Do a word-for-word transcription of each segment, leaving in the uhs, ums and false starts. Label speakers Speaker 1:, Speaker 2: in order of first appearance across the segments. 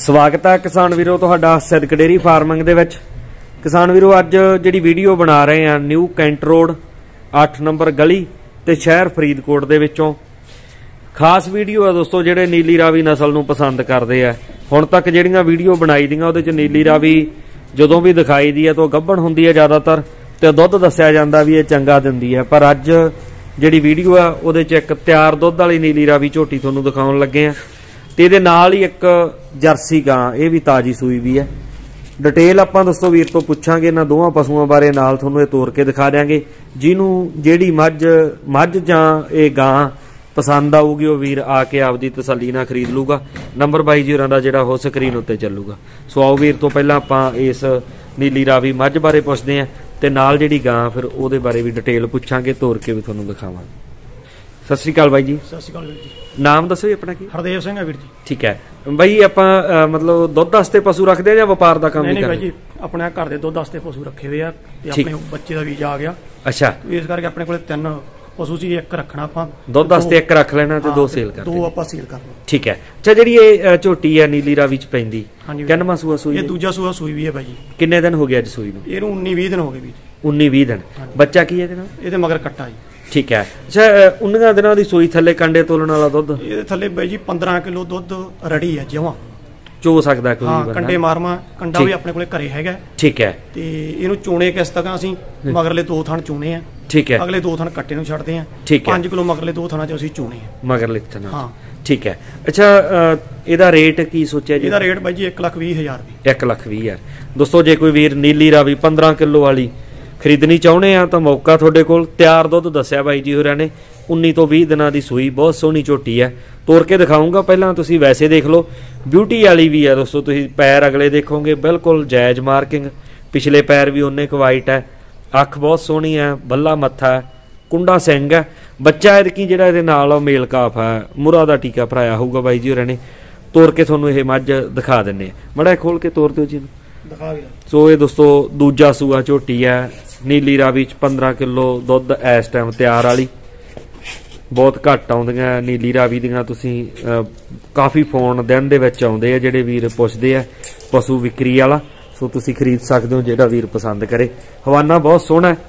Speaker 1: स्वागत है किसान वीरो तुहाडा सिद्दक डेयरी फार्मिंग दे विच। किसान वीरो अज जिहड़ी वीडियो बना रहे हैं न्यू कैंट रोड अठ नंबर गली ते शहर फरीदकोट दे विचों खास वीडियो है दोस्तों। जिहड़े नीली रावी नस्ल नूं पसंद करदे आ, हुण तक जिहड़ियां वीडियो बनाई दियां उहदे च नीली रावी जदों भी दिखाई दी है तो गब्बण हुंदी है ज़्यादातर, ते दुध दस्सिया जांदा भी ये चंगा दिंदी है। पर अज जिहड़ी वीडियो है उहदे च एक तैयार दुध वाली नीली रावी झोटी तुहानूं दिखाउण लगे आ ते इहदे नाल ही एक जर्सी गां, ये भी ताजी सूई भी है। डिटेल आपां दोस्तों वीर तो पुछांगे इन्हां दोवां पशुआं बारे, नाल तुहानूं ये तोड़ के दिखा देंगे। जिन्हों जिहड़ी मੱਝ मੱਝ जां ये गां पसंद आऊगी वो वीर आके आपदी तसल्ली नाल खरीद लूगा। नंबर बाई जी होरां दा जिहड़ा हो स्क्रीन उत्ते चलूगा। सो आओ वीर तो पहलां आपां इस नीली रावी मੱਝ बारे पुछदे आं ते नाल जिहड़ी गां फिर उहदे बारे भी डिटेल पुछांगे, तोड़ के भी तुहानूं दिखावांगे। सत श्री अकाल बाई जी।
Speaker 2: सत श्री अकाल वीर जी।
Speaker 1: नाम दसो जी अपना की? हरदेव
Speaker 2: सिंह है वीर जी।
Speaker 1: ठीक है बाई, आपां मतलब दुध वास्ते पशु रखदे आ जां वपार दा काम
Speaker 2: नहीं नहीं बाई जी, अपने घर दे दुध वास्ते पशु रखे हुए आ ते अपने बच्चे दा वीजा आ गया। अच्छा, इस करके अपने कोले तीन पशु सी, एक रखना आपां
Speaker 1: दुध वास्ते एक रख लेना ते दो सेल कर
Speaker 2: दो आपां सेल करना।
Speaker 1: ठीक है। अच्छा जिहड़ी ये झोटी है नीली रावी च पैंदी किन्नवां सूआ सूई?
Speaker 2: ये दूजा सूआ सूई भी है बाई जी।
Speaker 1: किन्ने दिन हो गए अज सूई नूं?
Speaker 2: इहनूं उन्नीस बीस दिन हो गए वीर जी।
Speaker 1: उन्नीस बीस दिन। बच्चा की है इहदे नाल? इहदे
Speaker 2: मगर कट्टा जी।
Speaker 1: ठीक है। अच्छा उन्नीस दिनां दी सूई थल्ले कंडे तोलण वाला दुध?
Speaker 2: इहदे थल्ले बाई जी पंद्रह किलो दुध रेडी है जवां
Speaker 1: चो सकदा कोई
Speaker 2: बंदा। कंडे मारवा कंडा भी अपने कोले घरे हैगा।
Speaker 1: ठीक है।
Speaker 2: ते इहनूं चोणे किस तरह असीं मगरले दो थण चोणे आ। ठीक है। अगले दो थण कट्टे नूं छड्डदे आ। ठीक है। पांच किलो मगरले दो थणां च असीं चोणे आ मगरले थणां। हां ठीक है। अच्छा इहदा रेट की सोचिया जी? इहदा रेट बाई जी एक लाख बीस हजार रुपये। एक लाख बीस हजार। दोस्तों जे कोई वीर नीली रावी पंद्रह किलो वाली खरीदनी चाहुंदे आ तो मौका तुहाडे कोल। तैयार दुध दस्सिया बाई जी होरां ने उन्नीस तो बीस दिनां दी सूई, बहुत सोहनी झोटी है। तोड़ के दिखाऊंगा, पहलां तुसीं वैसे देख लो। ब्यूटी वाली भी है दोस्तों, तुसीं पैर अगले देखोगे बिल्कुल जायज़ मार्किंग, पिछले पैर भी उन्ने क वाइट है, अख बहुत सोहनी है, बल्ला मत्था है, कुंडा सिंग है। बच्चा एदकी जिहड़ा इहदे नाल मेल काफ है, मुरा दा टीका भराया होऊगा बाई जी होरां ने। तोड़ के तुहानूं इह मੱਝ दिखा दिंने आ, मड़ा खोल के तोड़ दिओ जी। सो ये दोस्तों दूजा सूआ झोटी है नीली रावी च पंद्रह किलो दुध इस टाइम तैयार वाली। बहुत घट आउंदियां नीली रावी दियां, तुसीं काफ़ी फोन दिन दे विच आउंदे आ जिहड़े वीर पुछदे आ पशु विक्री वाला। सो तुसीं खरीद सकदे हो जिहड़ा वीर पसंद करे। हवाना बहुत सोहना है,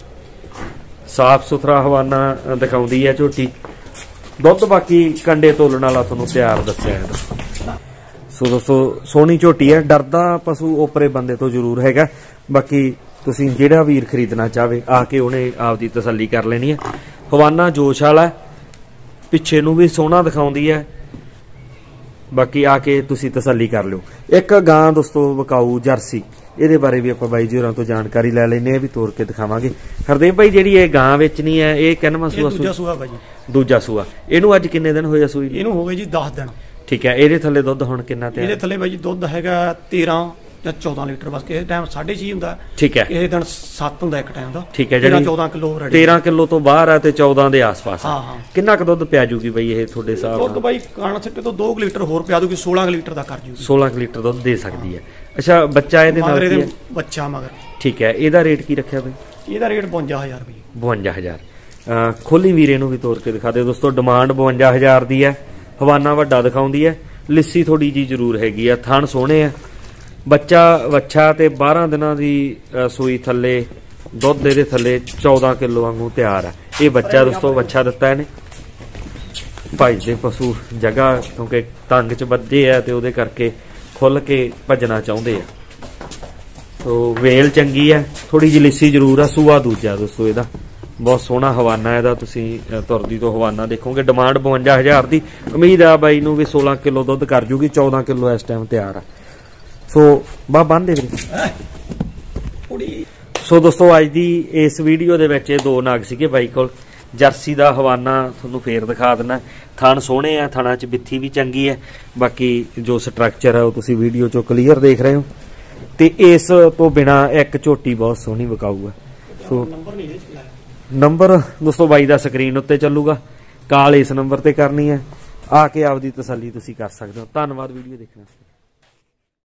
Speaker 2: साफ सुथरा हवाना दिखाउंदी है झोटी। दुध बाकी कंडे तोलण वाला तुहानूं तैयार दस्सिआ है। सो दोस्तों सोहनी झोटी है, डरदा पशु ओपरे बंदे तो जरूर हैगा। बाकी तुसीं जिहड़ा वीर खरीदना चाहे आके उन्हें आपदी तसल्ली कर लेनी है। हवाना जोश वाला है, पिछे नूं भी सोहना दिखाउंदी है। बाकी आके तुसीं तसल्ली कर लो। एक गां दोस्तों विकाऊ जर्सी, इहदे बारे भी आपां बाई जी होरां तो जानकारी लै लैने आ, भी तोड़ के दिखावांगे। हरदेव भाई जिहड़ी ये गां वेचनी है ये किन्नवां सूआ? दूजा सूआ भाई जी। दूजा सूआ। इहनूं अज किन्ने दिन होए सूई? इहनूं हो गए जी दस दिन। ठीक है। इहदे थल्ले दुध हुण किन्ना ते? इहदे थल्ले भाई जी दुध हैगा तेरह या चौदह लीटर, बस किसी टाइम साढ़े छे हुंदा। ठीक है। किसी दिन सत्त हुंदा एक टाइम दा। ठीक है। जिहड़ा चौदह किलो तेरह किलो तो बाहर है ते चौदह दे आस पास। हां हां। किन्ना क दुध पिया जूगी बई ये तुहाडे हिसाब नाल? दुध बई काण सिੱਟੇ तो दो लीटर होर पिया दूगी, सोलह लीटर दा कर जूगी। सोलह लीटर दुध दे सकदी है। अच्छा बच्चा इहदे नाल की है? बच्चा मगर। ठीक है। इहदा रेट की रखिया बई? इहदा रेट बवंजा हजार रुपये। बवंजा हजार। खोली वीरे नूं भी तोड़ के दिखा दे दोस्तों। डिमांड बवंजा हजार दी है। हवाना वड्डा दिखाउंदी है, लिस्सी थोड़ी जी जरूर हैगी है, थण सोहणे है। बच्चा वच्छा ते बारह दिनां दी सूई थल्ले दुध इहदे थल्ले चौदह किलो वांगू तैयार है। ये बच्चा दोस्तों वच्छा दिता इहने। भजदे पशु जगह क्योंकि तंग च बद्धे है ते उहदे करके खुल के भजना चाहुंदे आ। तो वेल चंगी है, थोड़ी जी लिस्सी जरूर है। सूआ दूजा दोस्तों इहदा बहुत सोहना हवाना है। तुसीं तुरदी तो हवाना देखोगे। डिमांड बवंजा हजार की। उम्मीद है बाई नूं भी सोलह किलो दुध कर जूगी, चौदह किलो इस टाइम तैयार है। सो बा बंद सो दोस्तों अज की इस वीडियो दे विच दो नाग सीगे बाई कोल। जर्सी दा हवाना तुहानूं फेर दिखा देना। थण सोहणे आ, थणा च बिथी भी चंगी है। बाकी जो स्ट्रक्चर है वो तुसीं वीडियो चो क्लीयर देख रहे हो। ते इस तो बिना एक झोटी बहुत सोहनी विकाऊ है। सो नंबर दोस्तों बाई दा स्क्रीन उत्ते चलूगा, कॉल इस नंबर ते करनी है। आके आपदी तसल्ली तुसीं कर सकदे हो। धन्नवाद वीडियो देखने।